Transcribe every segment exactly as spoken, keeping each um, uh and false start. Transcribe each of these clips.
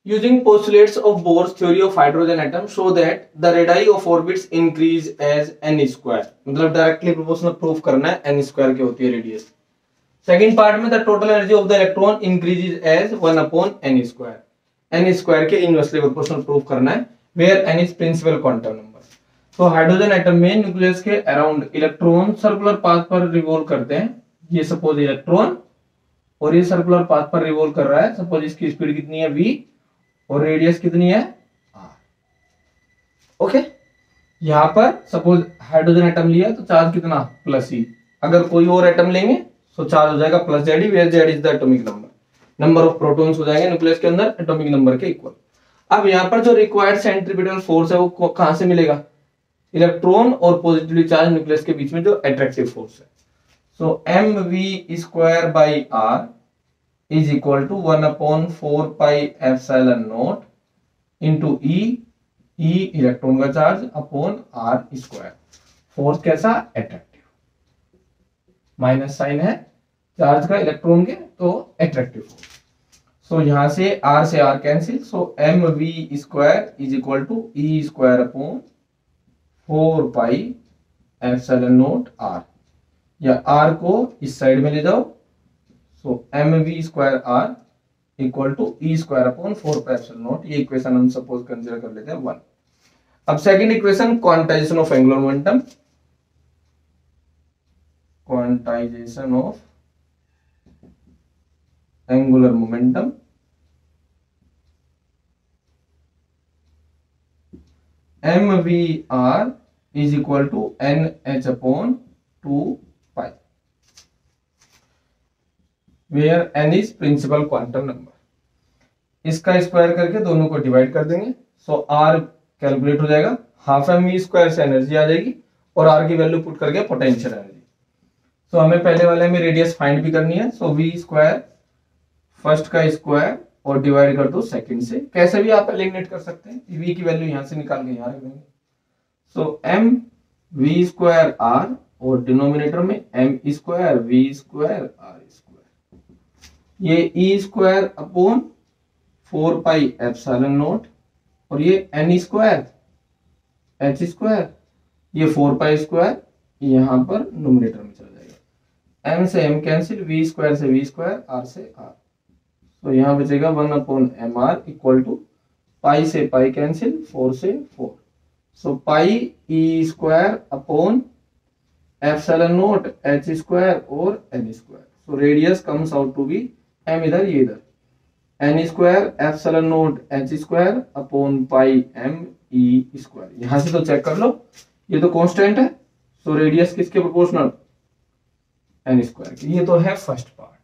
Using postulates of Bohr's theory of hydrogen atom show that the radii of orbits increase as n square. मतलब directly proportional proof करना है n square की होती है radius. Second part में the total energy of the electron increases as one upon n square. n square के inversely proportional proof करना है where n is principal quantum number. तो हाइड्रोजन एटम में न्यूक्लियस के अराउंड इलेक्ट्रॉन सर्कुलर पाथ पर revolve करते हैं. ये सपोज इलेक्ट्रॉन और ये सर्कुलर पाथ पर रिवॉल्व कर रहा है. सपोज इसकी स्पीड कितनी है v और रेडियस कितनी है r. ओके, यहां पर सपोज हाइड्रोजन एटम लिया तो चार्ज कितना प्लस ई. अगर कोई और एटम लेंगे तो चार्ज हो जाएगा plus Z, where Z is the atomic number. Number of protons हो जाएंगे न्यूक्लियस के अंदर एटॉमिक नंबर के इक्वल. अब यहाँ पर जो रिक्वायर्ड सेंट्रीपिटल फोर्स है वो कहां से मिलेगा? इलेक्ट्रॉन और पॉजिटिवली चार्ज न्यूक्लियस के बीच में जो अट्रैक्टिव फोर्स है. So M V square by R is equal to one upon four pi epsilon naught into E, E electron का charge upon R square. Force कैसा? अट्रैक्टिव. माइनस साइन है charge का electron के तो attractive force. सो यहां से R से R cancel. So M V square is equal to E square upon four pi epsilon naught R. या R को इस साइड में ले जाओ. So mv square r equal to e square upon four pi epsilon naught. ये equation हम suppose consider कर लेते हैं वन. अब second equation quantization of angular momentum. Quantization of angular momentum mvr is equal to nh upon two pi where n is principal quantum number. इसका square करके दोनों को डिवाइड कर देंगे. सो so, r कैलकुलेट हो जाएगा. हाफ एम वी स्क्वायर से energy आ जाएगी और r की वैल्यू पुट करके पोटेंशियल एनर्जी. सो हमें पहले वाले में रेडियस फाइंड भी करनी है. सो वी स्क्वायर फर्स्ट का स्क्वायर और डिवाइड कर दो सेकंड से. कैसे भी आप एलिमिनेट कर सकते हैं. v की वैल्यू यहां से निकाल के यहां रख देंगे. So m v square r और डिनोमिनेटर में m square v square r. ये E square upon four pi epsilon naught और ये एन स्क्वायर एच स्क्वायर. ये फोर पाई स्क्वायर यहां पर न्यूमरेटर में चला जाएगा. एम से एम कैंसिल, वी स्क्वायर से वी स्क्वायर, आर से आर. तो यहां बचेगा one upon M R equal to pi से पाई कैंसिल, फोर से फोर. सो पाई E square upon epsilon naught H square और N square. So radius comes out to be m इधर ये इधर n square epsilon naught h square upon pi m e square. यहां से तो check कर लो ये तो कांस्टेंट है. सो रेडियस किसके प्रोपोर्शनल? n स्क्वायर की. ये तो है first part.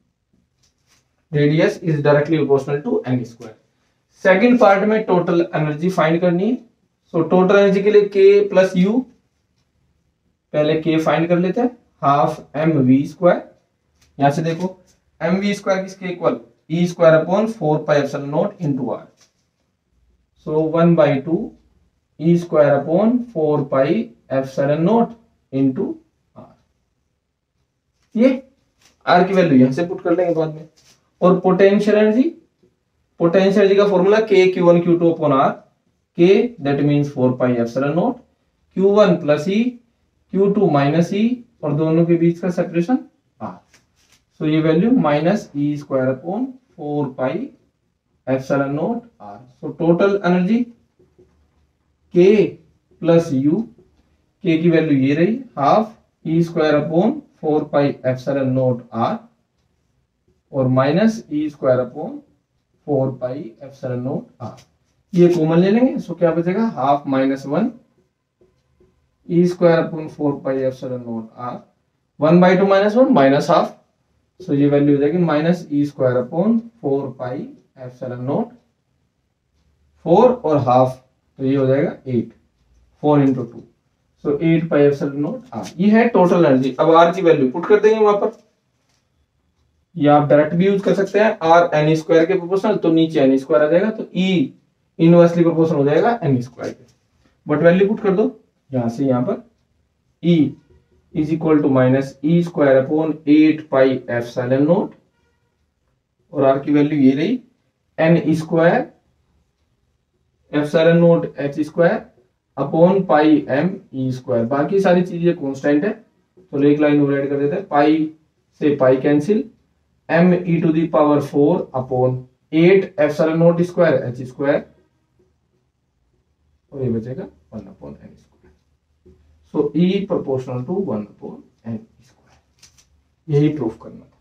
Radius is directly proportional to n square. Second part में टोटल एनर्जी फाइंड करनी है. सो टोटल एनर्जी के लिए k प्लस u. पहले k फाइंड कर लेते हैं. Half M V square. यहां से देखो एम वी स्क्वायर किसके equal? E square upon four pi epsilon naught into R. So one by to E square upon four pi epsilon naught into R. ये R की value यहां से put कर लेंगे बाद में. और पोटेंशियल एनर्जी, पोटेंशियल एनर्जी का formula K Q one Q two upon R. K that means four pi epsilon naught, Q one plus E, Q two minus E और दोनों के बीच का सेपरेशन आर. सो so, ये वैल्यू minus E square upon four pi epsilon naught R. सो total energy K plus U. K की value ये रही half E square upon four pi epsilon naught R और minus E square upon four pi epsilon naught R. ये common ले लेंगे. So so, क्या बचेगा? Half minus one E square upon four pi epsilon naught R. One by two minus one minus half. So ये value हो जाएगी minus E square upon four pi epsilon naught. Four और half तो ये हो जाएगा eight. Four into two. So eight pi epsilon naught R. ये है टोटल एनर्जी. अब आर की वैल्यू पुट कर देंगे वहां पर. ये आप डायरेक्ट भी यूज कर सकते हैं. आर एन स्क्वायर के प्रोपोर्शनल तो नीचे एन स्क्वायर आ जाएगा. तो ई इनवर्सली प्रोपोर्शनल हो जाएगा एन स्क्वायर के. बट वैल्यू पुट कर दो यहां से यहां पर. E is equal to minus E square upon eight pi epsilon naught और आर की वैल्यू ये रही N square epsilon naught H square upon pi M E square. बाकी सारी चीजें कांस्टेंट है, तो एक लाइन और ऐड कर देते हैं, पाई से pi cancel, M E to the power four upon eight epsilon naught square H square, और ये बचेगा one upon N square. So E proportional to one upon N square. यही प्रूफ करना था।